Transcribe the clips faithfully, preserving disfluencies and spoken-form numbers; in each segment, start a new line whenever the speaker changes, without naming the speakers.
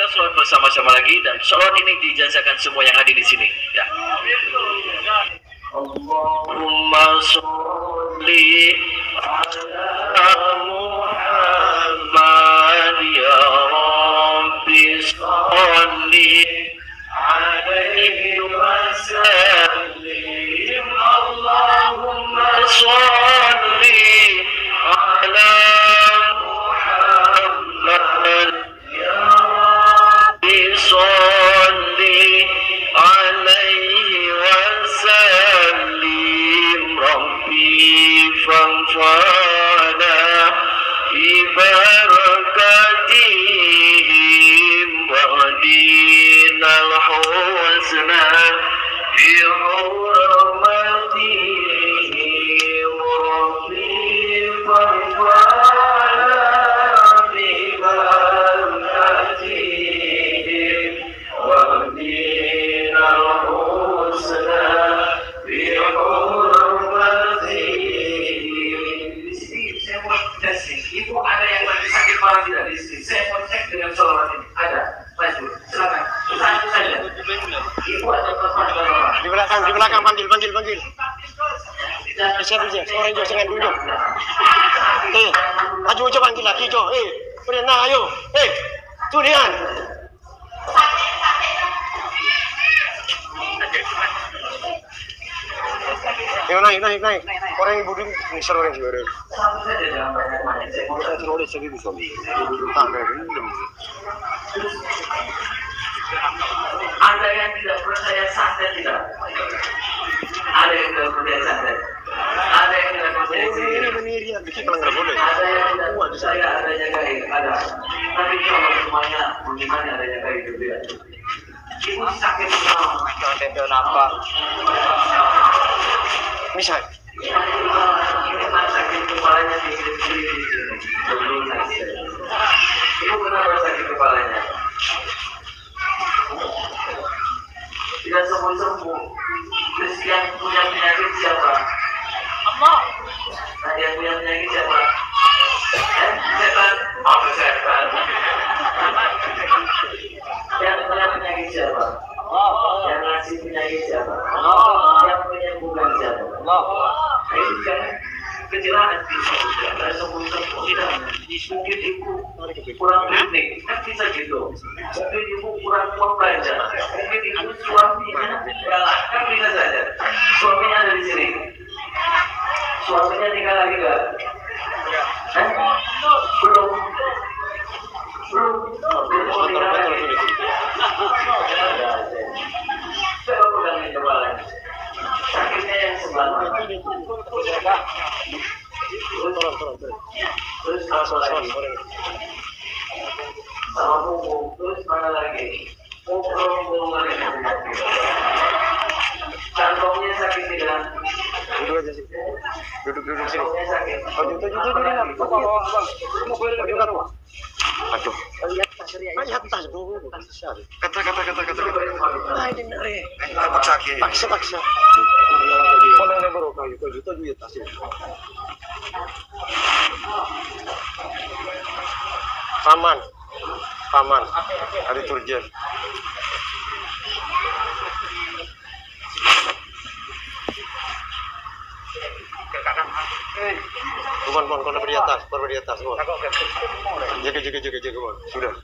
kita sholat bersama-sama lagi, dan sholat ini dijazakan semua yang hadir di sini. Ya. Allahumma sholli ala Muhammad ya Rabbi sholli alaihi wa sallim. Allahumma sholli ala Muhammad ya Rabbi sholli alaihi wa sallim. Rabbi fanfa'na bi barakatihim wa dinal husna bi hurmatihim. Rabbi fanfa'na bi barakatihim wa dinal husna bi hurmatihim. Di sini saya mau testing, ibu ada yang lagi sakit kepala tidak di sini? Saya mau cek dengan sholawat ini. Ada? Maju, silakan. Satu saja. Ibu ada apa-apa?
Di belakang, di belakang, panggil, panggil, panggil. Bisa, bisa. Orang Jo, jangan duduk. Eh, maju aja panggil lagi Jo. Eh, Briana, ayo. Eh, Turian. Ayo naik, naik, naik. Orang yang buding ini seru yang juara. Saya terlalu sedih di sini. Tangga ini.
Ada yang tidak percaya santet tidak? Ada yang tidak percaya santet? Ada yang tidak percaya sihir?
Ini benar bikin kalau nggak boleh.
Ada yang tidak percaya adanya gaib? Ada. Tapi kalau semuanya bagaimana adanya gaib itu tidak? Ibu sakit semua.
Tendon apa? Misal.
Ini kan sakit kepalanya di sini. Ibu kenapa sakit kepalanya? Tidak sembuh-sembuh. Terus yang punya penyakit siapa? Allah. Nah, yang punya penyakit siapa? Eh, setan. Oh, setan. Yang punya penyakit siapa? Allah. Yang ngasih penyakit siapa? Allah. Yang menyembuhkan siapa? Allah. Nah, itu kan kecelakaan tidak sembuh-sembuh. Tidak. Mungkin ibu kurang teknik, kan bisa gitu. Mungkin ibu kurang kuat belajar. Mungkin ibu suaminya galak, kan bisa saja. Suaminya ada di sini. Suaminya tinggal lagi nggak? Eh? Belum. Belum. Belum tinggal lagi. Coba pegangin kepalanya. Sakitnya yang sebelah mana? Terus,
Turun, turun, turun.
terus apa lagi? Sama punggung, terus mana lagi? Punggung lagi. Kantongnya sakit tidak?
Duduk aja sih. Duduk, duduk sini.
Kantongnya sakit.
Oh, duduk, duduk, duduk. Mau boleh lagi kan? Aduh. Lihat tas, lihat tas dulu. Kata, kata, kata, kata, kata. Ah, ini nari. Paksa, paksa, paksa. Mana yang baru kayu? Kau juta juga tas. Paman, paman, ada turjen. Bukan, bukan, kau di atas, baru di atas, bukan. Jaga, jaga, jaga, jaga, bukan. Sudah.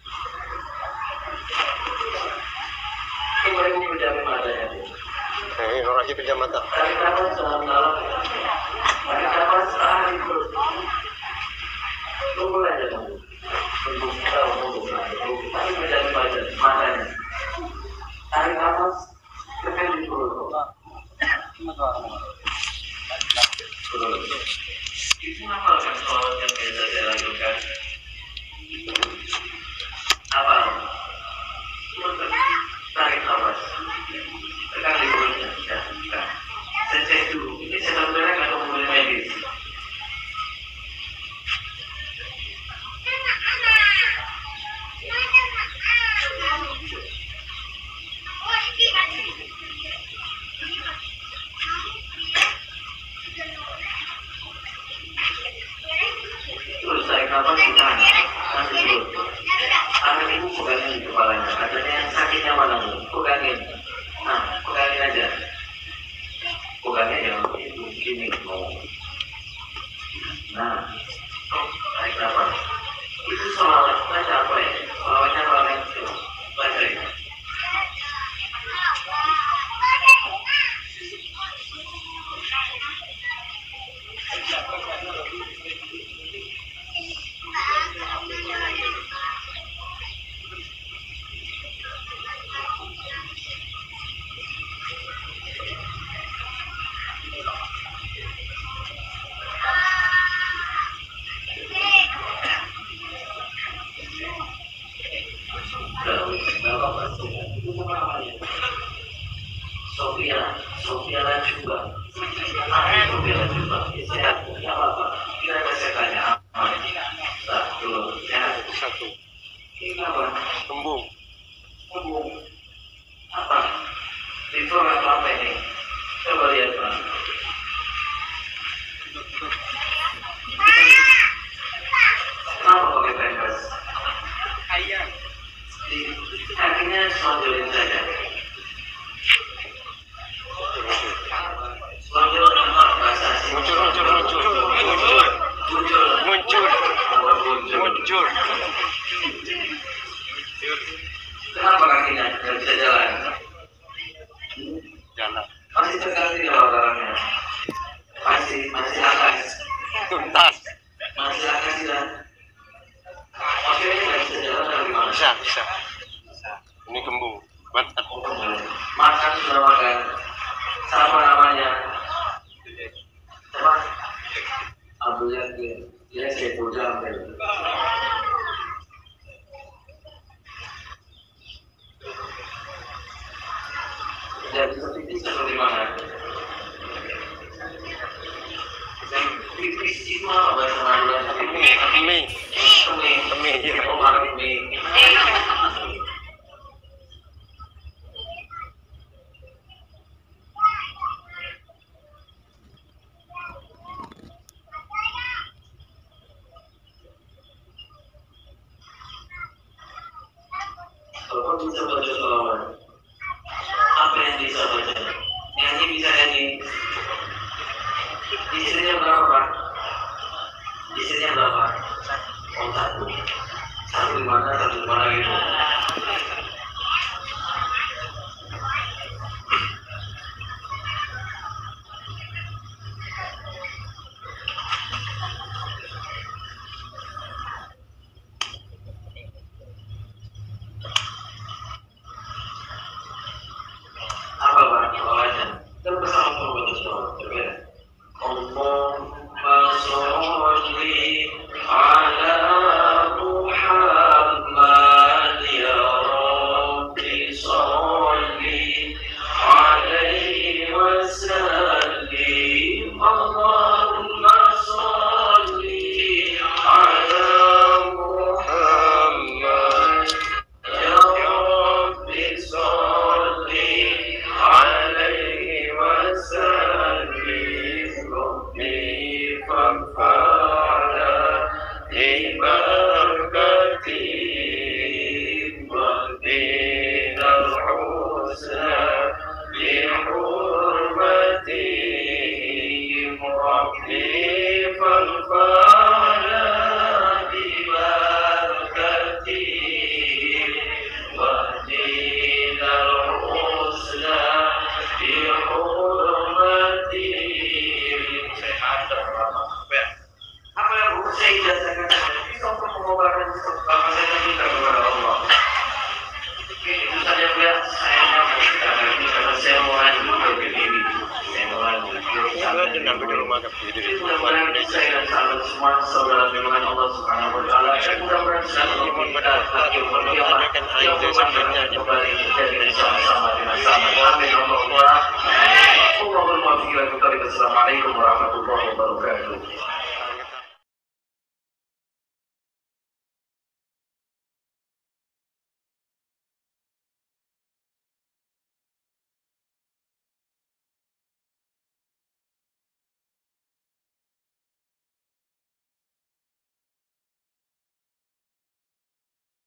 Kembali ke penjamin matanya.
Eh, orang lagi pinjam mata.
Tarik nafas dalam-dalam. Tarik nafas tahan di perut. Tunggu aja kamu. Tunggu, tunggu, tunggu. Tapi penjamin matanya. Tarik nafas, tekan di perut. Itu apa kan sholat yang biasa saya lakukan? Apa? Tarik nafas, tekan di perutnya. Ya, ya. Saya cek dulu. Ini saya sebenarnya nggak tahu medis. pegangin di kepalanya. Katanya yang sakitnya mana bu? Pegangin. Nah, pegangin aja. Pegangin ya, itu gini. Oh. Nah, oh, tarik nafas. Itu solawat, baca apa ya? Solawatnya apa itu? Baca ya. Sofia, Sofia juga. Ah, Sofia juga. Sehat, tidak apa-apa. Kita kasih tanya aman. Nah, dulu, sehat.
Satu.
Ini apa?
Kembung.
Kembung. Apa? Liver atau apa ini? Coba lihat, Pak. Kenapa pakai pampers?
Ayam.
Akhirnya sonjolin saja. Sonjol tempat bahasa asing.
Muncul, muncul, muncul, muncul,
Muncul.
muncul, muncul.
Kenapa kakinya nggak bisa jalan?
Jalan.
Masih tegang tidak orangnya? Masih, masih akas.
Tuntas.
Masih akas tidak? Maksudnya nggak bisa jalan atau gimana?
Bisa, bisa. Ini kembung. Mantap.
Makan sudah makan. Siapa namanya? Siapa? Abdul Yakin. Dia Saiful Jamil. Jadi tipis seperti mana? Yang tipis itu apa bahasa Madura?
Mie, mie,
Mie.
mie. Iya.
Oh, makan mie. Bapak bisa baca selawat.